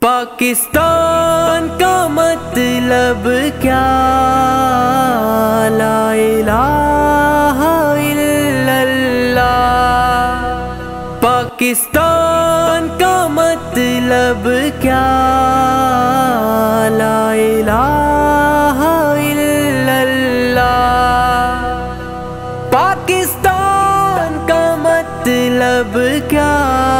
پاکستان کا مطلب کیا؟ لا الہ الا اللہ۔ پاکستان کا مطلب کیا؟ لا الہ الا اللہ۔ پاکستان کا مطلب کیا؟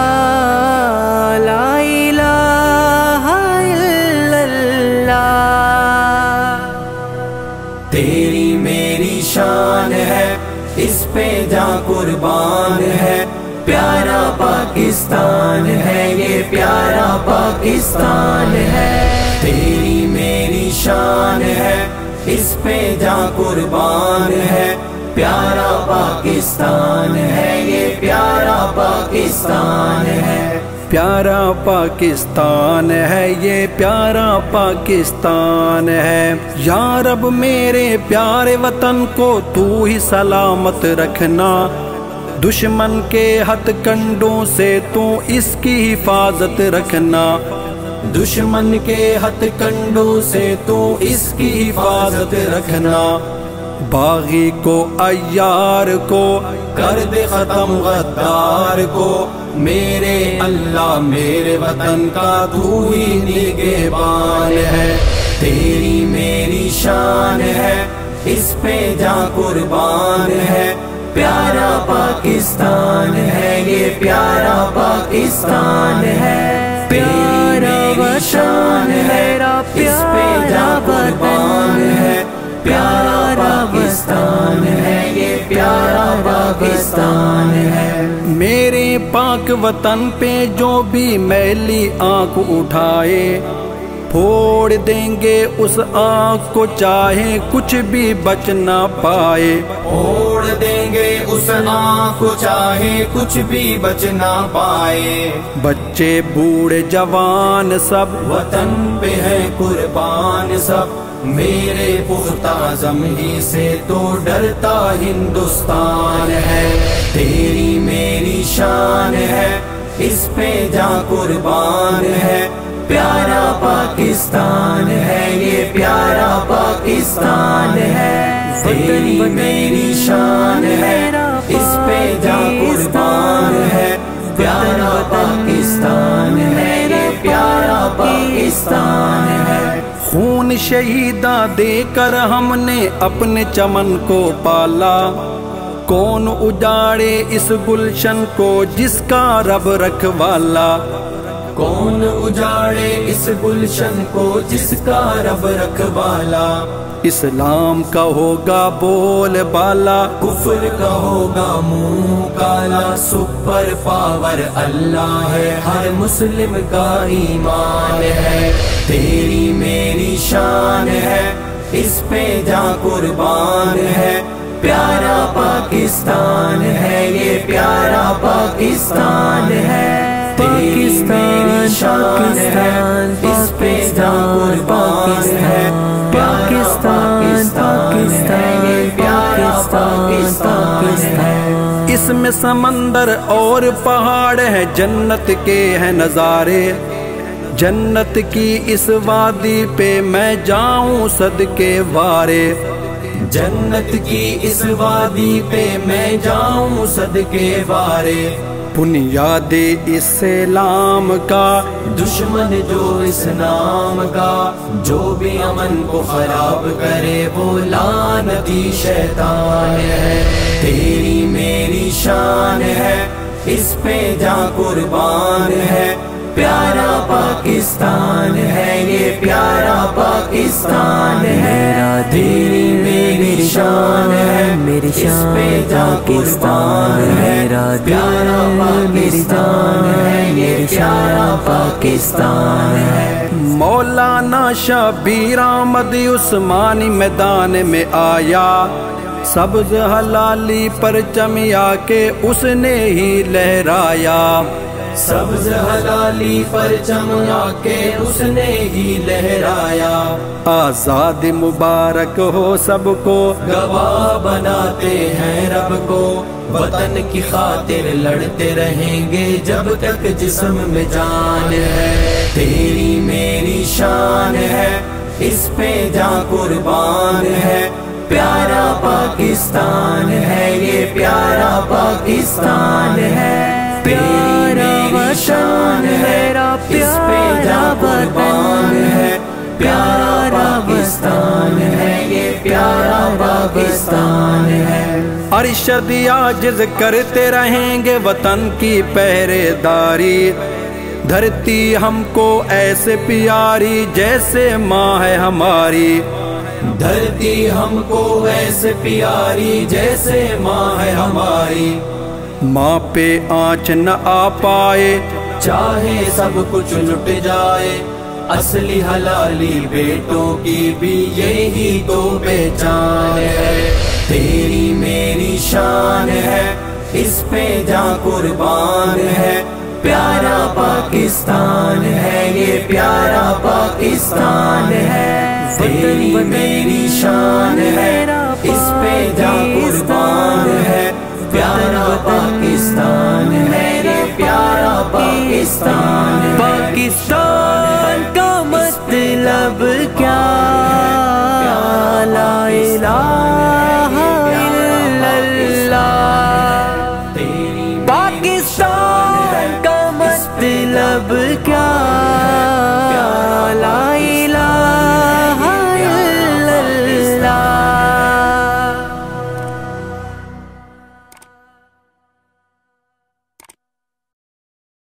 لا الہ الا اللہ۔ تیری میری شان ہے، اس پہ جاں قربان ہے، پیارا پاکستان ہے، یہ پیارا پاکستان ہے۔ تیری میری شان ہے، اس پہ جاں قربان ہے، پیارا پاکستان ہے، یہ پیارا پاکستان ہے۔ پیارا پاکستان ہے، یہ پیارا پاکستان ہے۔ یا رب میرے پیارے وطن کو تو ہی سلامت رکھنا، دشمن کے ہتھ کنڈوں سے تو اس کی حفاظت رکھنا، دشمن کے ہتھ کنڈوں سے تو اس کی حفاظت رکھنا۔ باغی کو عیار کو کر دے ختم غدار کو، میرے اللہ میرے وطن کا تو ہی نگہبان ہے۔ تیری میری شان ہے، اس پہ جاں قربان ہے، پیارا پاکستان ہے، یہ پیارا پاکستان ہے۔ پیارا شان ہے، اس پہ جاں قربان ہے، پیارا پاکستان ہے، یہ پیارا پاکستان ہے۔ میرے پاک وطن پہ جو بھی میلی آنکھ اٹھائے، پھوڑ دیں گے اس آنکھ کو چاہے کچھ بھی بچ نہ پائے، پھوڑ دیں گے اس آنکھ کو چاہے کچھ بھی بچ نہ پائے۔ بچے بوڑھے جوان سب وطن پہ ہے قربان سب، میرے پختہ عزم ہی سے تو ڈرتا ہندوستان ہے۔ تیری میری شان ہے، اس پہ جاں قربان ہے، پیارا پاکستان ہے، یہ پیارا پاکستان ہے۔ تیری میری شان ہے، اس پہ جاں قربان ہے، پیارا پاکستان ہے، یہ پیارا پاکستان ہے۔ خون شہیدہ دے کر ہم نے اپنے چمن کو پالا، کون اجاڑے اس گلشن کو جس کا رب رکھوالا، کون اجاڑے اس گلشن کو جس کا رب رکھوالا۔ اسلام کا ہوگا بول بالا، کفر کا ہوگا منہ کالا، سپر پاور اللہ ہے، ہر مسلم کا ایمان ہے۔ تیری میری شان ہے، اس پہ جاں قربان ہے، پیارا پاکستان ہے، یہ پیارا پاکستان ہے۔ تیری میری شان ہے، اس پہ جاں قربان ہے، پاکستان ہے، یہ پیارا پاکستان ہے۔ اس میں سمندر اور پہاڑ ہے، جنت کے ہیں نظارے، جنت کی اس وادی پہ میں جاؤں صدقے وارے، جنت کی اس وادی پہ میں جاؤں صدقے وارے۔ بنیاد اسلام کا دشمن جو اسلام کا، جو بھی امن کو خراب کرے وہ لعنتی شیطان ہے۔ تیری میری شان ہے، اس پہ جاں قربان ہے، پیارا پاکستان ہے، یہ پیارا پاکستان ہے۔ تیری میری شان ہے، اس پہ جاں قربان ہے، پیارا پاکستان ہے، یہ پیارا پاکستان ہے۔ مولانا شبیر احمد عثمانی میدان میں آیا، سبز ہلالی پرچم آ کے اس نے ہی لہرایا، سبز ہلالی پرچم آ کے اس نے ہی لہرایا۔ آزاد مبارک ہو سب کو، گواہ بناتے ہیں رب کو، وطن کی خاطر لڑتے رہیں گے جب تک جسم میں جان ہے۔ تیری شان ہے، اس پہ جاں قربان ہے، پیارا پاکستان ہے، یہ پیارا پاکستان ہے، پیارا شان ہے، اس پہ جاں قربان ہے، پیارا پاکستان ہے، یہ پیارا پاکستان ہے۔ ارشد عاجز کرتے رہیں گے وطن کی پہرے داری، دھرتی ہم کو ایسے پیاری جیسے ماں ہے ہماری، دھرتی ہم کو ایسے پیاری جیسے ماں ہے ہماری، ماں پہ آنچ نہ آ پائے چاہے سب کچھ لٹ جائے، اصلی حلالی بیٹوں کی بھی یہی تو پہچان ہے، تیری میری شان ہے، اس پہ جاں قربان ہے، پیارا پاکستان ہے، یہ پیارا پاکستان ہے، تیری میری شان ہے، اس پہ جاں قربان ہے، پیارا پاکستان ہے، یہ پیارا پاکستان ہے۔ پاکستان